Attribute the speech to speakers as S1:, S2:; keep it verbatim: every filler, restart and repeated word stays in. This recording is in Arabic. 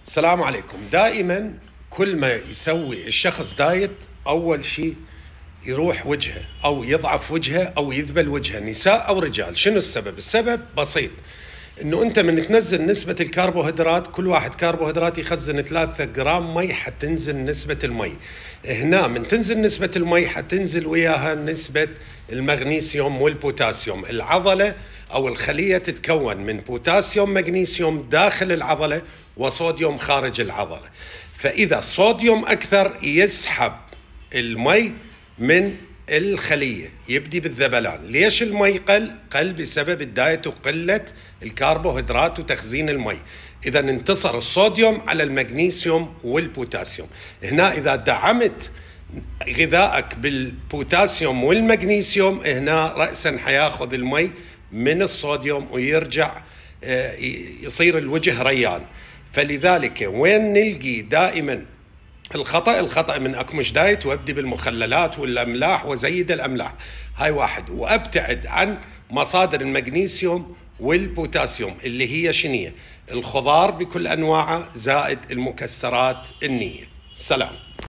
S1: السلام عليكم. دائما كل ما يسوي الشخص دايت اول شيء يروح وجهه او يضعف وجهه او يذبل وجهه، نساء او رجال. شنو السبب؟ السبب بسيط، انه انت من تنزل نسبة الكربوهيدرات، كل واحد كربوهيدرات يخزن ثلاثة جرام مي، حتنزل نسبة المي. هنا من تنزل نسبة المي حتنزل وياها نسبة المغنيسيوم والبوتاسيوم. العضلة او الخلية تتكون من بوتاسيوم مغنيسيوم داخل العضلة وصوديوم خارج العضلة، فاذا الصوديوم اكثر يسحب المي من الخلية، يبدي بالذبلان. ليش المي قل؟ قل بسبب الدايت وقلة الكربوهيدرات وتخزين المي. إذا انتصر الصوديوم على المغنيسيوم والبوتاسيوم. هنا إذا دعمت غذائك بالبوتاسيوم والمغنيسيوم، هنا رأسا حياخذ المي من الصوديوم ويرجع يصير الوجه ريان. فلذلك وين نلقي دائما الخطأ؟ الخطأ من أكمش دايت وابدي بالمخللات والأملاح وزيد الأملاح، هاي واحد، وأبتعد عن مصادر المغنيسيوم والبوتاسيوم اللي هي شنية؟ الخضار بكل أنواعها زائد المكسرات النية. سلام.